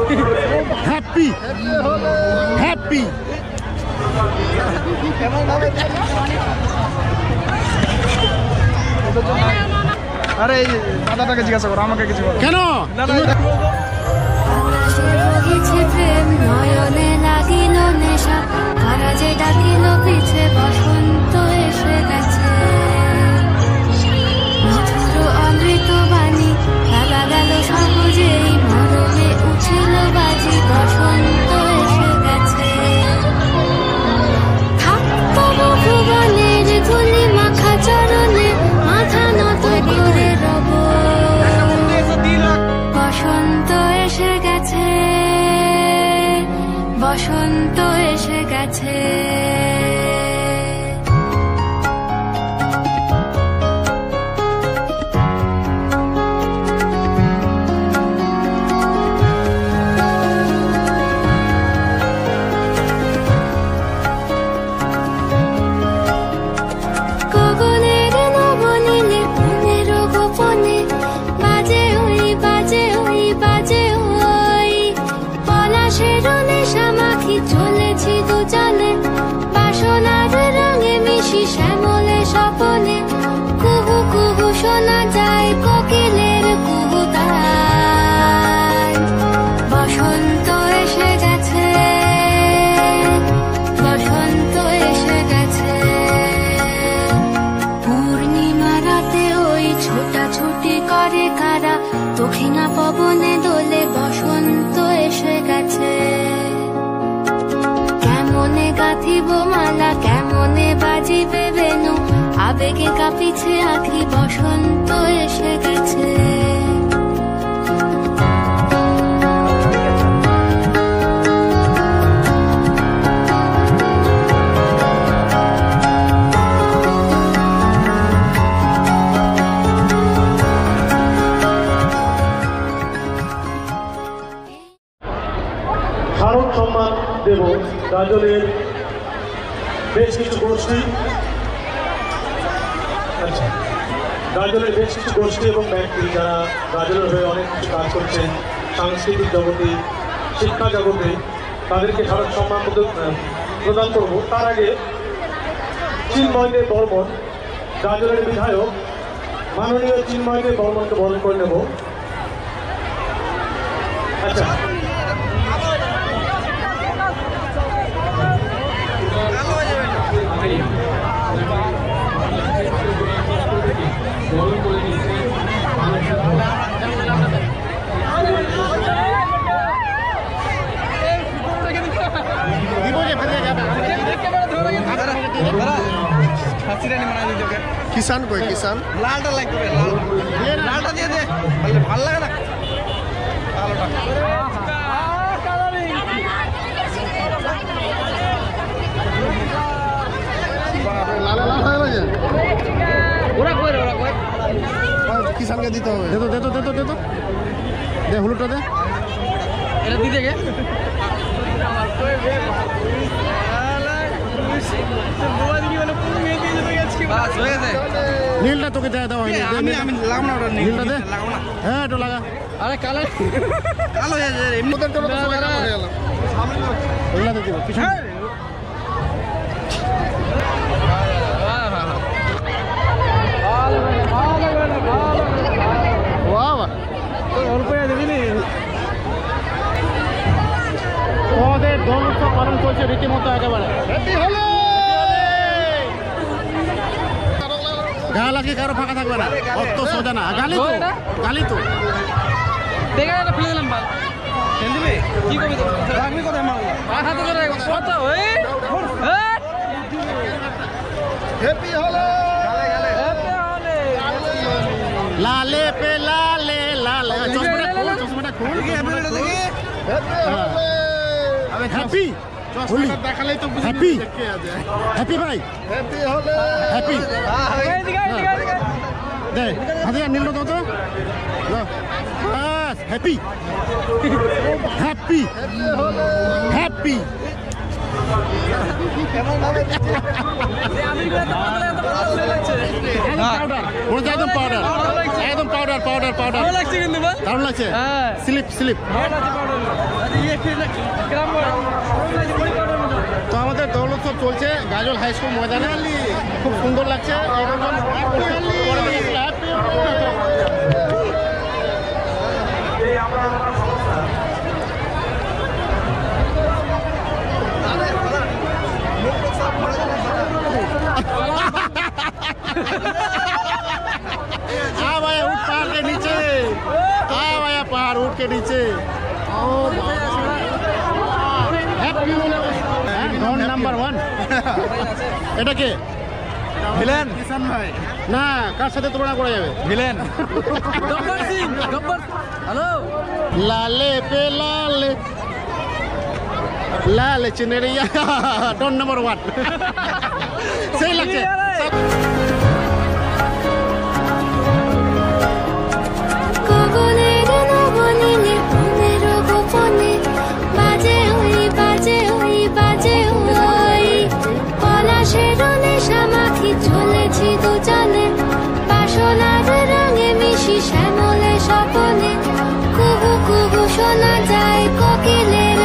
Happy happy আরে দাদাটাকে জিজ্ঞাসা করো, আমাকে কিছু বলো কেন? নয়নে লাগিল নেশা, তারা যে ডাকিল পিছে, বসন্ত এসে গেছে। মধুর অমৃত বাণী লাগা গেল সহজেই, মরমে উঠিল বাজি, বসন্ত এসে গেছে। থাকতো ভুবনের ধুলি মাখা চরণে, মাথা নত করে রব। বসন্ত এসে গেছে, বসন্ত এসে গেছে। গগনের নবনীলে মনের গোপনে, বাজে ওই বাজে ওই বাজে ওই, পলাশের নেশা মাখি চলেছি দুজনে, বাসনার রঙে মিশি শ্যামলে স্বপনে। কুহু কুহু শোনা যায় কোকিলের কুহুতান। বসন্ত এসে গেছে, বসন্ত এসে গেছে। পূর্ণিমা রাতে ওই ছোটাছুটি করে কারা, দক্ষিণা পবনে দোলে, বসন্ত এসে গেছে। কেমনে গাঁথিব মালা, কেমনে বাজিবে বেনু, আবেগে কাঁপিছে আঁখি, বসন্ত এসে গেছে। স্মারক সম্মান দেব গাজলের বেশ কিছু গোষ্ঠী। আচ্ছা, গাজলের বেশ কিছু গোষ্ঠী এবং ব্যক্তি যারা গাজলের হয়ে অনেক কিছু কাজ করছেন সাংস্কৃতিক জগতে, শিক্ষা জগতে, তাদেরকে স্মারক সম্মান প্রদান করব। তার আগে চিন্ময়দেব বর্মন, গাজলের বিধায়ক মাননীয় চিন্ময়দেব বর্মনকে বরণ করে নেব। আচ্ছা, কিষান কই কিষান লালটা লাগবে, লালটা দিয়ে দে, ভালো লাগে না কিষানকে দিতে হবে। দে তো দে তো দে তো দে তো দে, হলুদটা দে, এটা দিতে গে নীলটা তোকে দেওয়া দেওয়া হয়নি। আমি লাগাবো না, ওটা নীলটা দে, লাগাবো না। হ্যাঁ একটু লাগা। আরে কালো কালো হয়ে যায় এমনি ওগুলাতে দিব পিছনে। তোমাদের দোল উৎসব পালন করছে রীতিমতো একেবারে। গাল আজকে কারো ফাঁকা থাকবে না, অত সোজা না। গালি তো গালি তো দেখে ফেলে দিলাম বাল দিবি কি করবি তো রাখবি কোথায় মাল হাতে ধরে কত ওই হ্যাপি হলো লালে পে লালে লালে। চশমাটা খুল দেখি হ্যাপি হোলি দেখালেই তো হ্যাপি হ্যাপি ভাই হ্যাপি দে হাতে নীল দাও তো বাস। হ্যাপি হ্যাপি হ্যাপি একদম পাউডার একদম পাউডার পাউডার পাউডার ভালো লাগছে কিন্তু বা দারুণ লাগছে হ্যাঁ স্লিপ স্লিপ ভালো লাগছে পাউডার আজ এই গ্রাম বড়ি পাউডার মতো তো আমাদের দৌল উৎসব চলছে গাজল হাই স্কুল ময়দানে খুব সুন্দর লাগছে এই রকম हाँ भैया उठ पहाड़ के नीचे हाँ भैया पहाड़ उठ के नीचे নাম্বার 1 এটা কে ভিলেন কিষান ভাই না কার সাথে তুলনা করা যাবে ভিলেন গব্বর সিং গব্বর হ্যালো লালে পে লালে লালে চিনেরিয়া ডন নাম্বার 1 সেই লাগছে গগনের নবনীনে মনের গোপনে বাজে হই বাজে হই বাজে হই পলাশের নেশা মাখি চলেছি দুজনে বাসনার রঙে মিশি শ্যামলে স্বপনে কুহু কুহু শোনা যায় কোকিলের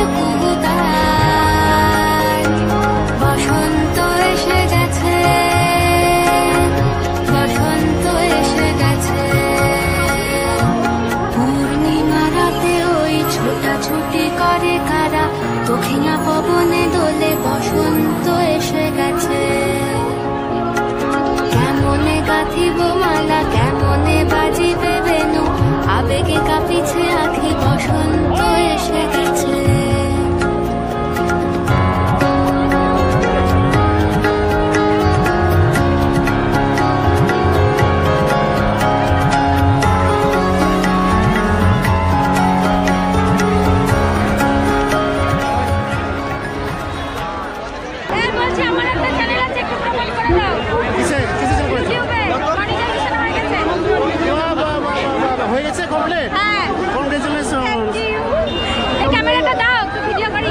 কুহুতান বসন্ত এসে গেছে বসন্ত এসে গেছে পূর্ণিমা রাতে ওই ছোটাছুটি করে কারা দক্ষিণা পবনে দোলে বসন্ত এসে গেছে কেমনে গাঁথিব মালা কেমনে বাজিবে বেনু আবেগে কাঁপিছে আখি বসন্ত এসে গেছে বলছি আমার একটা চ্যানেল আছে একটু প্রমোট করে দাও কিসে কিসে চল করেছে ইউটিউবে মনিটাইজেশন হয়ে গেছে হয়ে গেছে কমপ্লিট হ্যাঁ কংগ্রেচুলেশন থ্যাংক ইউ এই ক্যামেরাটা দাও একটু ভিডিও করি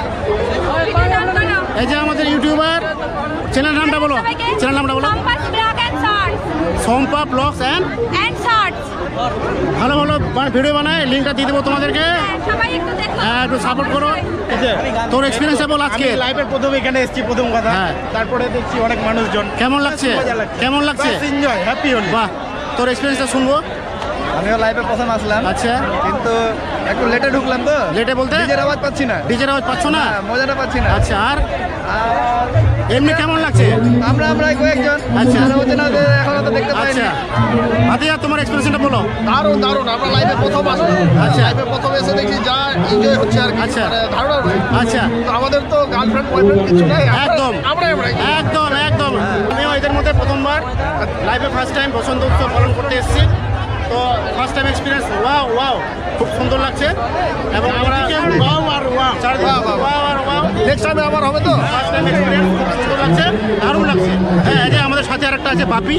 ভিডিও ডান করো এই যে আমাদের ইউটিউবার চ্যানেল নামটা বলো চ্যানেল নামটা বলো কম্পাস vlog and shorts Sampa vlogs and shorts ভালো ভালো ভিডিও বানায় লিঙ্কটা দিয়ে দেবো তোমাদেরকে সবাই একটু দেখো হ্যাঁ একটু সাপোর্ট করো তোর এক্সপিরিয়েন্স বল আজকে লাইভের প্রথমে এখানে এসেছি প্রথম কথা হ্যাঁ। তারপরে দেখছি অনেক মানুষজন কেমন লাগছে মজা লাগছে। কেমন লাগছে এনজয় হ্যাপি হলি বাহ তোর এক্সপিরিয়েন্সটা শুনবো আমিও লাইভে প্রথম আসলাম আচ্ছা কিন্তু একটু লেটে ঢুকলাম তো লেটে বলতে নিজের আওয়াজ পাচ্ছি না ডিজের আওয়াজ পাচ্ছ না হ্যাঁ, মজাটা পাচ্ছি না আচ্ছা আর আর এমনি কেমন লাগছে আমরা কয়েকজন আচ্ছা। আর ওদের নামে এখনো তো দেখতে পাইনি আচ্ছা হাতিয়া তোমার এক্সপিরিয়েন্সটা বলো দারুণ দারুণ আমরা লাইভে প্রথম আসলাম আচ্ছা। লাইভে প্রথম এসে দেখি যা এনজয় হচ্ছে আর কি আচ্ছা। মানে ধারণা নেই। আচ্ছা তো আমাদের তো গার্লফ্রেন্ড বয়ফ্রেন্ড কিছু নেই একদম আমরাই একদম একদম আমিও এদের মধ্যে প্রথমবার লাইভে ফার্স্ট টাইম বসন্ত উৎসব পালন করতে এসেছি তো first time experience wow wow খুব সুন্দর লাগছে এবং আমরা ওয়াও আর ওয়াও ওয়াও আর ওয়াও নেক্সট টাইমে আবার হবে তো ফার্স্ট টাইম এক্সপিরিয়েন্স খুব সুন্দর লাগছে দারুণ লাগছে হ্যাঁ এই যে আমাদের সাথে আরেকটা আছে বাপি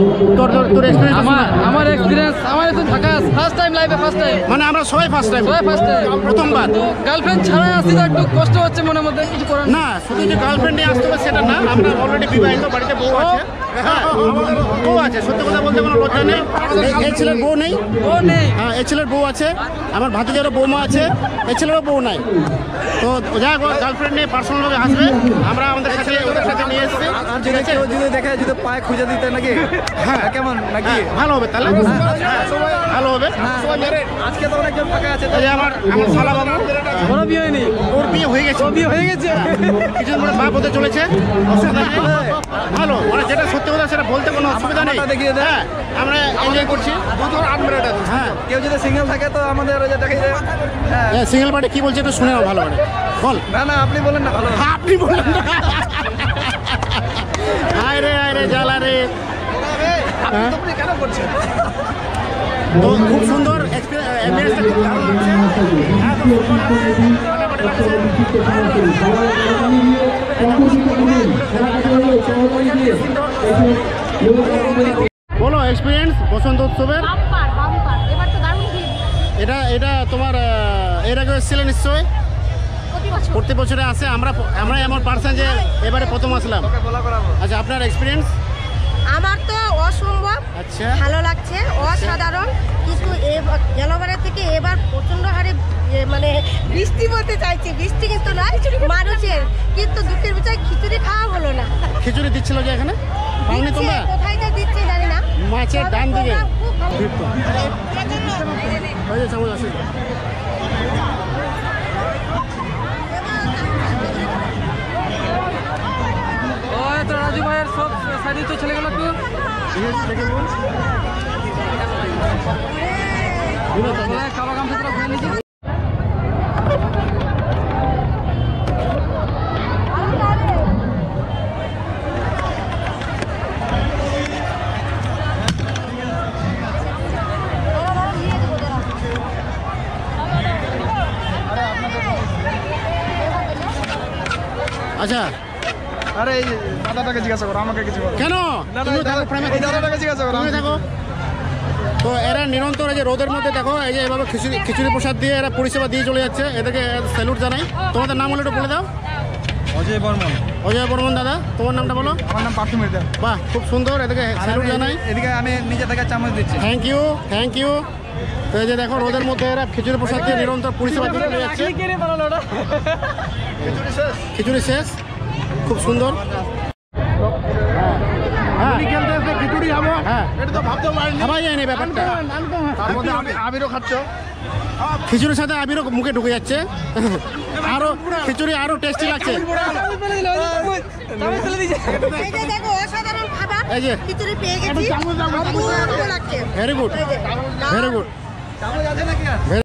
তোর এক্সপিরিয়েন্স আমার এক্সপিরিয়েন্স আমার তো থাকা ফার্স্ট টাইম লাইভে ফার্স্ট টাইম মানে আমরা সবাই ফার্স্ট টাইম ফার্স্ট টাইম প্রথমবার তো গার্লফ্রেন্ড ছাড়া আসি তো একটু কষ্ট হচ্ছে মনের মধ্যে কিছু করার না শুধু যে গার্লফ্রেন্ড নিয়ে আসতে হবে সেটা না আমরা অলরেডি বিবাহিত বাড়িতে বউ আছে হ্যাঁ বউ আছে সত্যি কথা বলতে কোনো লজ্জা নেই এই ছেলের বউ নেই ও নেই হ্যাঁ এই ছেলের বউ আছে আমার ভাতিজারও বৌমা আছে এই ছেলেরও বউ নাই তো যাই হোক গার্লফ্রেন্ড নিয়ে পার্সোনালভাবে আসবে আমরা আমাদের সাথে ওদের সাথে নিয়ে এসেছি ঠিক আছে যদি দেখে যদি পায়ে খুঁজে দিতে নাকি হ্যাঁ কেমন নাকি হ্যাঁ, ভালো হবে তাহলে ভালো হবে আজকে তো অনেকজন ফাঁকা আছে এই যে আমার শালা বাবু বড় বিয়ে হয়নি ওর বিয়ে হয়ে গেছে বিয়ে হয়ে গেছে কিছুদিন পরে বাপ হতে চলেছে অসুবিধা নেই ভালো মানে যেটা সত্যি কথা সেটা বলতে কোনো অসুবিধা নেই আমারটা দেখিয়ে দে। হ্যাঁ আমরা এনজয় করছি হ্যাঁ কেউ যদি সিঙ্গেল থাকে তো আমাদের ওই যে দেখে যে হ্যাঁ সিঙ্গেল পার্টি কি বলছে একটু শুনে নাও ভালো করে বল না না আপনি বলেন না ভালো আপনি বললেন না আয় রে জ্বালা রে হ্যাঁ? আপনি কেন করছেন তো খুব সুন্দর এক্সপিরিয়েন্সটা খুব দারুণ লাগছে হ্যাঁ, খুব সুন্দর লাগছে। বলো এক্সপিরিয়েন্স বসন্ত উৎসবের বাম্পার বাম্পার এবার তো দারুণ ভিড় এটা তোমার এর আগে এসেছিলে নিশ্চয় প্রতি বছর প্রতি বছরে আসে আমরা এমন পার্সন যে এবারে প্রথম আসলাম আচ্ছা আপনার এক্সপিরিয়েন্স আমার তো অসম্ভব আচ্ছা ভালো লাগছে, অসাধারণ। কিন্তু গেলবারের থেকে এবার প্রচন্ড হারে মানে বৃষ্টি বলতে চাইছে, বৃষ্টি কিন্তু নয় মানুষের, কিন্তু দুঃখের বিষয় খিচুড়ি খাওয়া হলো না। খিচুড়ি দিচ্ছিল যে এখানে পাওনি তোমরা? কোথায় যে দিচ্ছে জানি না। মাছের ডান দিকে খুব ভালো। ওই যে চামচ আছে। ওই তো রাজু ভাইয়ের সব সাইডে তো চলে গেল একটু কালো গামছা তোরা ঘুরে নিয়েছি। আচ্ছা আরে এই দাদাটাকে জিজ্ঞাসা করো, আমাকে কিছু বলো। কেন না, তুমিও থাকো, এই দাদাটাকে জিজ্ঞাসা করো। তুমি থাকো। তো এরা নিরন্তর এই যে রোদের মধ্যে দেখো এই যে এভাবে খিচুড়ি প্রসাদ দিয়ে এরা পরিষেবা দিয়ে চলে যাচ্ছে, এদেরকে স্যালুট জানাই। তোমাদের নাম হলো একটু বলে দাও। অজয় বর্মন। অজয় বর্মন দাদা, তোমার নামটা বলো। আমার নাম পার্থ মির্জা। বাহ, খুব সুন্দর, এদেরকে স্যালুট জানাই। এদিকে আমি নিজে থেকে চামচ দিচ্ছি। Thank you, thank you. তো এই যে দেখো রোদের মধ্যে এরা খিচুড়ি প্রসাদ দিয়ে নিরন্তর পরিষেবা দিয়ে চলে যাচ্ছে। খিচুড়ি শেষ, খুব সুন্দর। হ্যাঁ খেলতে এসে খিচুড়ি খাবো, হ্যাঁ, এটা তো ভাবতেও পারিনি। ভাবাই যায়নি ব্যাপারটা। তার মধ্যে আবিরও খাচ্ছ। খিচুড়ির সাথে আবিরও মুখে ঢুকে যাচ্ছে, আরো খিচুড়ি আরো টেস্টি লাগছে। এই যে দেখো অসাধারণ খাবার, এই যে খিচুড়ি পেয়ে গেছি, অপূর্ব লাগছে। ভেরি গুড, এই যে, ভেরি গুড। চামচ আছে নাকি আর?